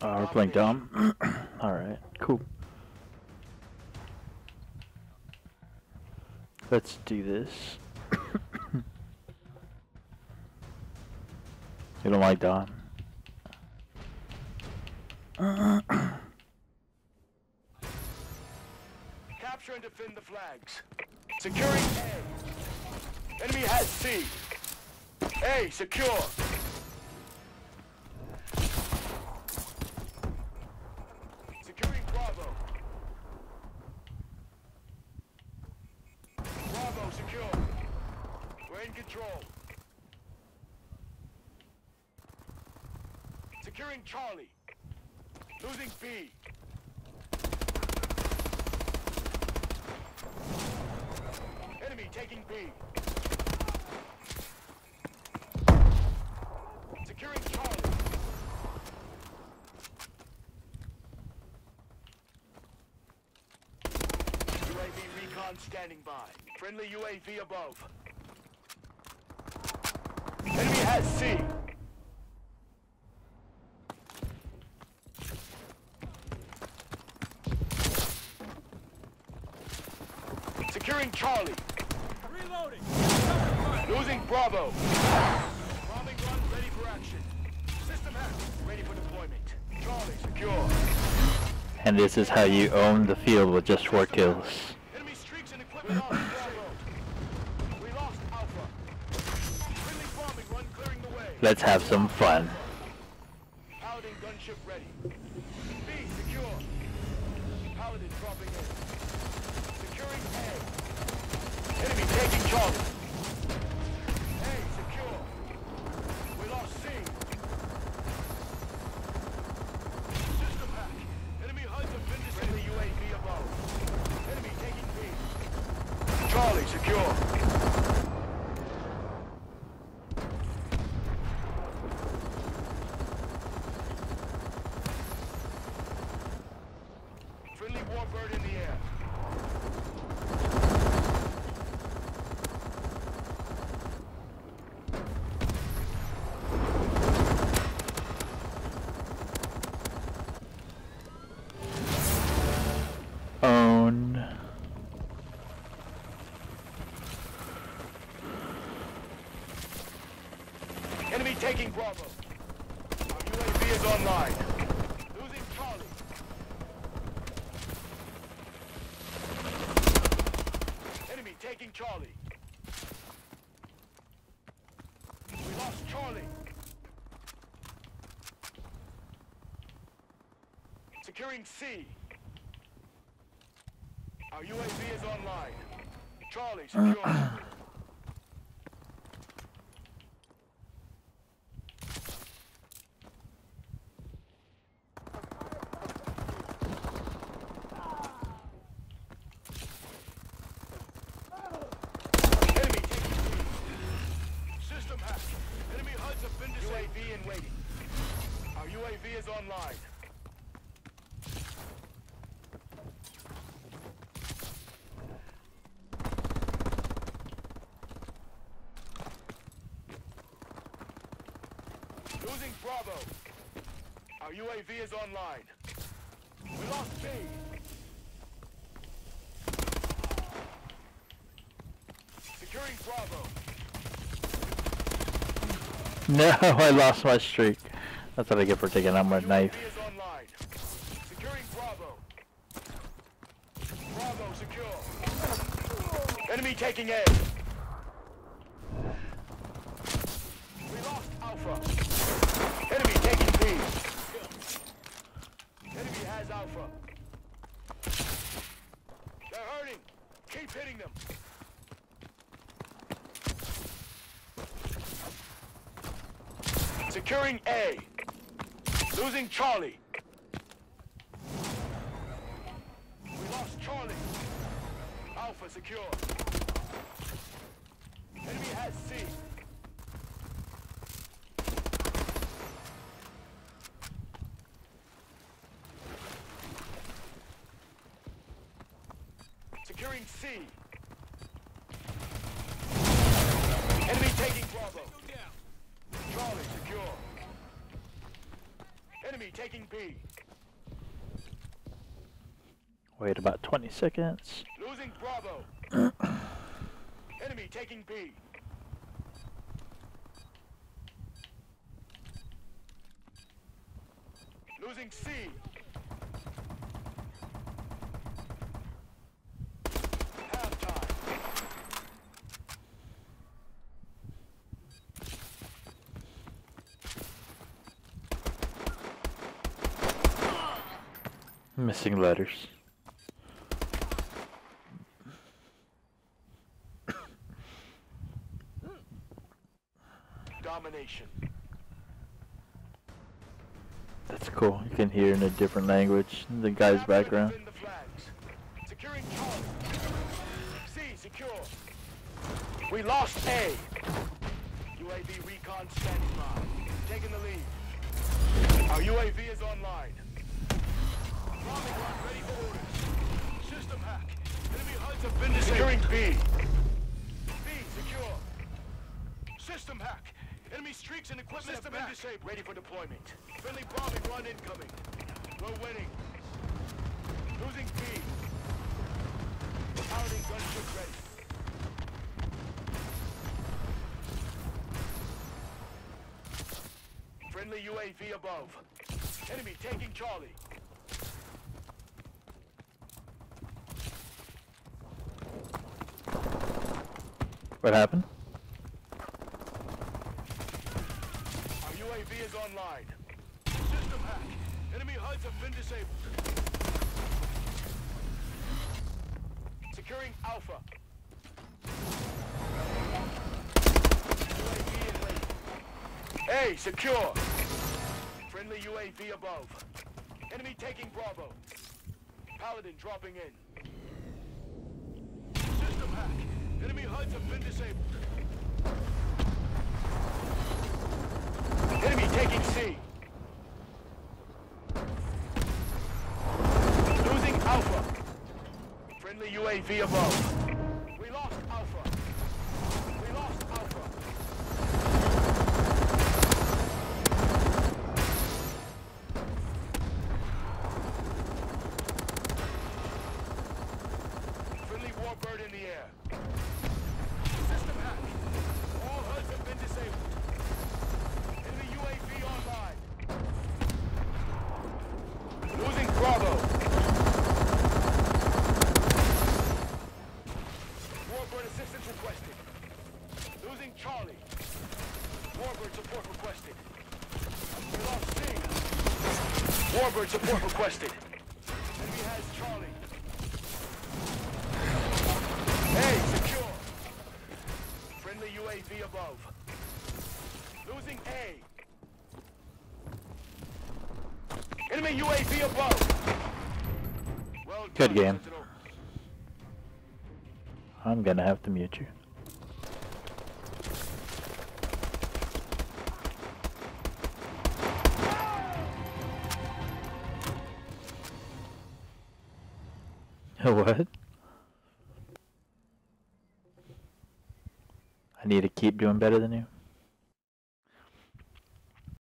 We're playing Dom. Alright, cool. Let's do this. You don't like Dom? Capture and defend the flags. Securing A. Enemy has C. A secure. Securing Bravo. Bravo secure. We're in control. Securing Charlie. Losing B. Enemy taking B. Securing Charlie. UAV recon standing by. Friendly UAV above. Enemy has C. Securing Charlie. Reloading. Losing Bravo. Bombing run ready for action. System hack ready for deployment. Charlie secure. And this is how you own the field with just 4 kills. Enemy streaks and equipment on Bravo. We lost Alpha. Friendly bombing run clearing the way. Let's have some fun. Paladin gunship ready. B secure. Paladin dropping in. Securing A. Enemy taking Charlie. A secure. We lost C. System hack. Enemy HUDs have been disabled. Friendly UAV above. Enemy taking B. Charlie secure. Friendly warbird in the air. Own. Enemy taking Bravo. Our UAV is online. Losing Charlie. Enemy taking Charlie. We lost Charlie. Securing C. Our UAV is online. Charlie secure. Enemy taking B. System hack. Enemy HUDs have been disabled. UAV in waiting. Our UAV is online. Losing Bravo. Our UAV is online. We lost B. Securing Bravo. No, I lost my streak. That's what I get for taking out my knife. UAV is online. Securing Bravo. Bravo secure. Enemy taking A. We lost Alpha. Enemy taking B. Enemy has Alpha. They're hurting. Keep hitting them. Securing A. Losing Charlie. We lost Charlie. Alpha secure. Enemy has C. Securing C. Enemy taking Bravo. Charlie secure. Enemy taking B. Wait about 20 seconds. Losing Bravo. Enemy taking B. Losing C. Halftime. Missing letters. Domination. That's cool. You can hear in a different language the guy's background. Defend the flags. Securing Charlie. C secure. We lost A. UAV recon standing by. Taking the lead. Our UAV is online. Bombing run ready for orders. System hack. Enemy HUDs have been disabled. Securing B. B secure. System hack. Enemy streaks and equipment have been disabled. Ready for deployment. Friendly bombing run incoming. We're winning. Losing B. Piloting gunship ready. Friendly UAV above. Enemy taking Charlie. What happened? Our UAV is online. System hack. Enemy HUDs have been disabled. Securing Alpha. UAV in waiting. A secure. Friendly UAV above. Enemy taking Bravo. Paladin dropping in. System hack. Enemy HUDs have been disabled. Enemy taking C. Losing Alpha. Friendly UAV above. We lost Alpha. We lost Alpha. Friendly Warbird in the air. System hack. All HUDs have been disabled. Enemy UAV online. Losing Bravo. Warbird assistance requested. Losing Charlie. Warbird support requested. We lost C. Warbird support requested. Enemy has Charlie. Hey, secure. Friendly UAV above. Losing A. Enemy UAV above. Well Good done, game. Sentinel. I'm gonna have to mute you. What? I need to keep doing better than you?